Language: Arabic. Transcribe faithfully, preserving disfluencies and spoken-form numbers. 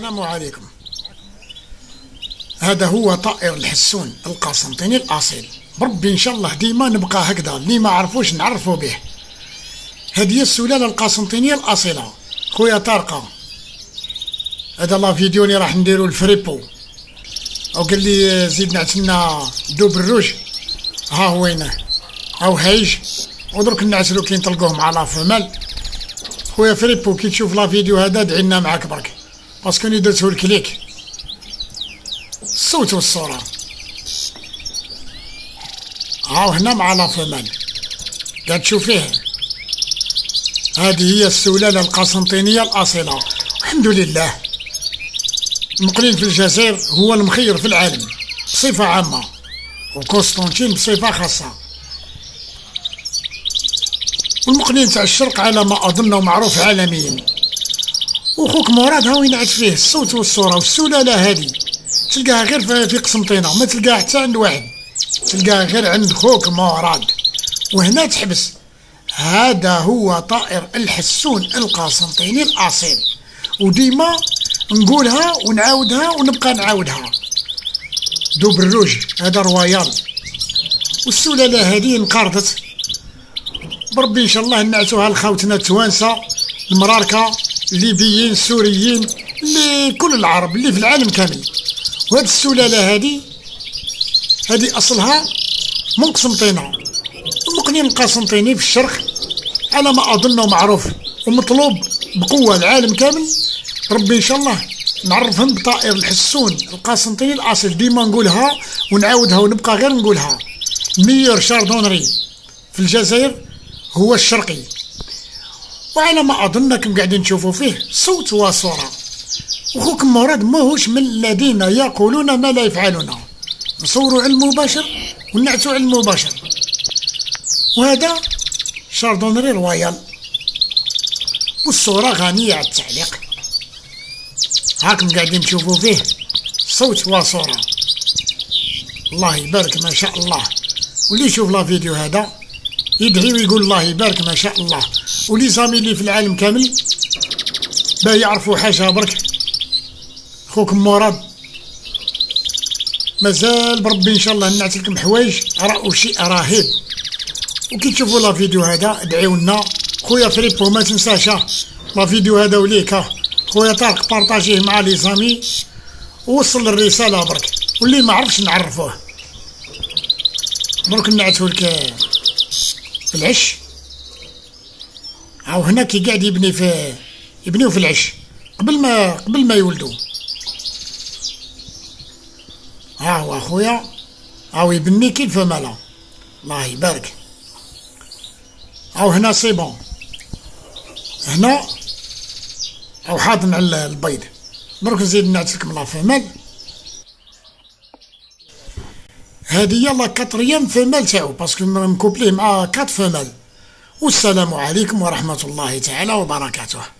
السلام عليكم. هذا هو طائر الحسون القسنطيني الأصيل. بربي إن شاء الله ديما نبقى هكذا، اللي ما عرفوش نعرفوا به. هذه السلالة القسنطينية الأصيلة. خويا طارقة، هذا لا فيديو اللي راح نديرو الفريبو، أو قال لي زيد نعتلنا دوب الروج. ها هو وينه، هاو هايج، ودرك نعتلو كي نطلقوه مع لا فمال. خويا فريبو كي تشوف لا فيديو هذا دعينا معاك برك، باسكو اني درتو الكليك الصوت والصورة. هاو هنا مع لا فمال قاعد تشوفيه. هذه هي السلالة القسنطينية الأصيلة. الحمد لله المقنين في الجزائر هو المخير في العالم بصفة عامة، وقسطنطين بصفة خاصة. والمقنين تاع الشرق على ما أظن معروف عالميا. وخوك مراد هاو ينعت فيه الصوت والصورة. والسلالة هذه تلقاها غير في قسنطينة، ما تلقاها حتى عند واحد، تلقاها غير عند خوك مراد، وهنا تحبس. هذا هو طائر الحسون القسنطيني الأصيل، وديما نقولها ونعاودها ونبقى نعاودها. دوب الروج هذا رويال. والسلالة هذه انقرضت، بربي ان شاء الله نعتوها لخوتنا التوانسة المراركة الليبيين السوريين اللي كل العرب اللي في العالم كامل. وهذه السلالة هذه هذه اصلها من قسنطينة. المقنين القسنطيني في الشرق على ما اظنه معروف ومطلوب بقوة العالم كامل. ربي ان شاء الله نعرفهم بطائر الحسون القسنطيني الاصيل. ديما نقولها ونعاودها ونبقى غير نقولها. ميور شاردونري في الجزائر هو الشرقي، وعلى ما اظنكم قاعدين تشوفوا فيه صوت وصورة. وخوكم مراد ماهوش من الذين يقولون ما لا يفعلون، نصوروا على المباشر ونعتوا على المباشر. وهذا شاردونري رويال، والصورة غنية على التعليق. هاكم قاعدين تشوفوا فيه صوت وصورة. الله يبارك ما شاء الله. واللي يشوف لا فيديو هذا يدعي ويقول الله يبارك ما شاء الله. ولي زامي اللي في العالم كامل باه يعرفوا حاجة برك، خوكم مراد مازال بربي ان شاء الله نعت لكم حوايج راهو شيء رهيب. وكي تشوفوا لا فيديو هذا ادعيو لنا. خويا فريبو ما تنساش لا فيديو هذا وليك. خويا طارق بارطاجيه مع لي زامي ووصل الرسالة برك، واللي ما عرفش نعرفوه. درك نعتو لك في العش. هاو هنا كي قاعد يبني في يبنيو في العش قبل ما قبل ما يولدوا. ها هو اخويا هاو يبني كي الفمالة. الله يبارك. هاو هنا سي بون، هنا هاو حاضن على البيض. درك نزيد نعتلكم لا فمال. هذه لا كاتريام فمال تاعو، باسكو مكوبليه مع كات فمال. والسلام عليكم ورحمة الله تعالى وبركاته.